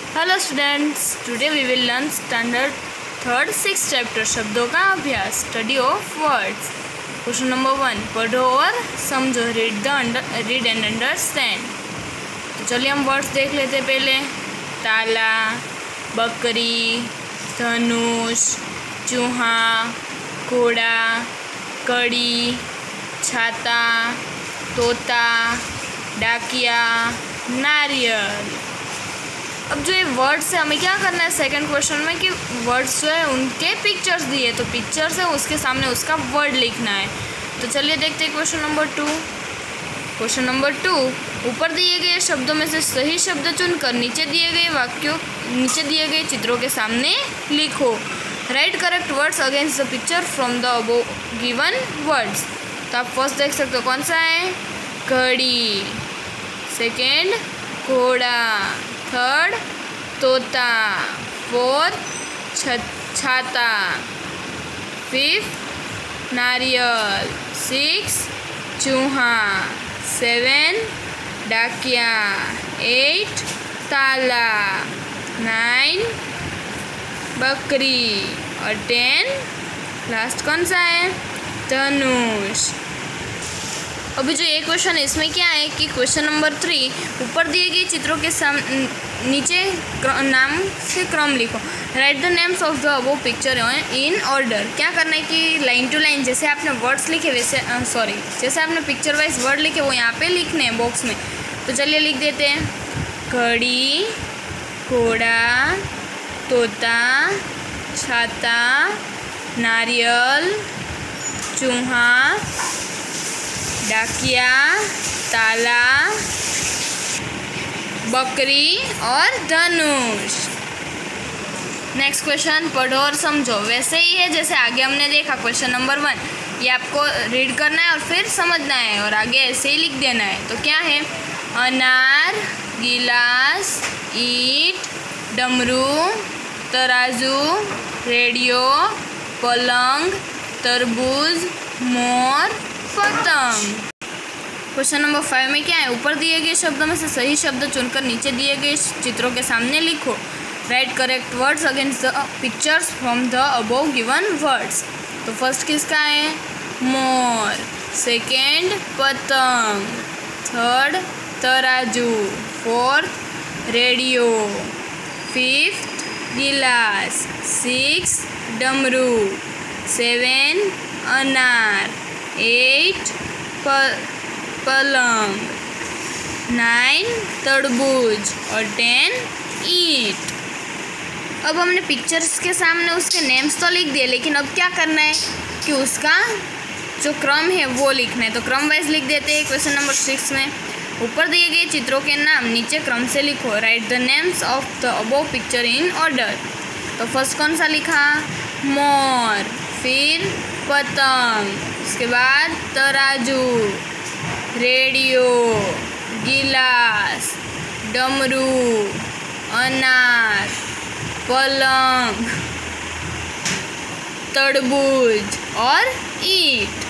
Hello students, today we will learn standard third 6 chapter शब्दों का अभ्यास, study of words. Question number 1, पढ़ो और समझो, रीड एंड अंडरस्टैंड। तो चलिए हम वर्ड्स देख लेते हैं। पहले ताला, बकरी, धनुष, चूहा, घोड़ा, कड़ी, छाता, तोता, डाकिया, नारियल। अब जो ये वर्ड्स है, हमें क्या करना है सेकंड क्वेश्चन में कि वर्ड्स जो है उनके पिक्चर्स दिए, तो पिक्चर्स है उसके सामने उसका वर्ड लिखना है। तो चलिए देखते हैं क्वेश्चन नंबर 2। क्वेश्चन नंबर 2, ऊपर दिए गए शब्दों में से सही शब्द चुनकर नीचे दिए गए चित्रों के सामने लिखो। Write correct words against the picture from the above given words. तो आप फर्स्ट देख सकते हो कौन सा है, घड़ी, सेकेंड घोड़ा, थर्ड तोता, फोर्थ छाता, फिफ्थ नारियल, 6 चूहा, 7 डाकिया, 8 ताला, 9 बकरी और 10 लास्ट कौन सा है, धनुष। अभी जो ये क्वेश्चन है इसमें क्या है कि क्वेश्चन नंबर 3, ऊपर दिए गए चित्रों के नीचे नाम से क्रम लिखो। Write the names of the above picture in order. क्या करना है कि लाइन टू लाइन जैसे आपने वर्ड्स लिखे वैसे जैसे आपने पिक्चर वाइज वर्ड लिखे वो यहाँ पे लिखने हैं बॉक्स में। तो चलिए लिख देते हैं, घड़ी, घोड़ा, तोता, छाता, नारियल, चूहा, डाकिया, ताला, बकरी और धनुष। नेक्स्ट क्वेश्चन, पढ़ो और समझो। वैसे ही है जैसे आगे हमने देखा क्वेश्चन नंबर 1, ये आपको रीड करना है और फिर समझना है और आगे ऐसे ही लिख देना है। तो क्या है, अनार, गिलास, ईंट, डमरू, तराजू, रेडियो, पलंग, तरबूज, मोर, पतंग। क्वेश्चन नंबर 5 में क्या है, ऊपर दिए गए शब्दों में से सही शब्द चुनकर नीचे दिए गए चित्रों के सामने लिखो। Write correct words against the pictures from the above given words. तो फर्स्ट किसका है, मोर, सेकेंड पतंग, थर्ड तराजू, फोर्थ रेडियो, फिफ्थ गिलास, 6 डमरू, 7 अनार, 8 पलंग, 9 तरबूज और 10 ईंट। अब हमने पिक्चर्स के सामने उसके नेम्स तो लिख दिए, लेकिन अब क्या करना है कि उसका जो क्रम है वो लिखना है। तो क्रम वाइज लिख देते हैं। क्वेश्चन नंबर 6 में ऊपर दिए गए चित्रों के नाम नीचे क्रम से लिखो। Write the names of the above picture in order. तो फर्स्ट कौन सा लिखा, मोर, फिर पतंग, उसके बाद तराजू, रेडियो, गिलास, डमरू, अनार, पलंग, तरबूज और ईंट।